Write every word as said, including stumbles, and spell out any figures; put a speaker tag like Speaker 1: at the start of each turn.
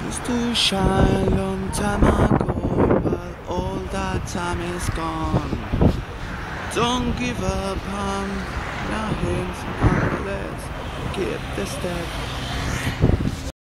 Speaker 1: Used to shine long time ago, but all that time is gone. Don't give up on your hands, let's keep the step.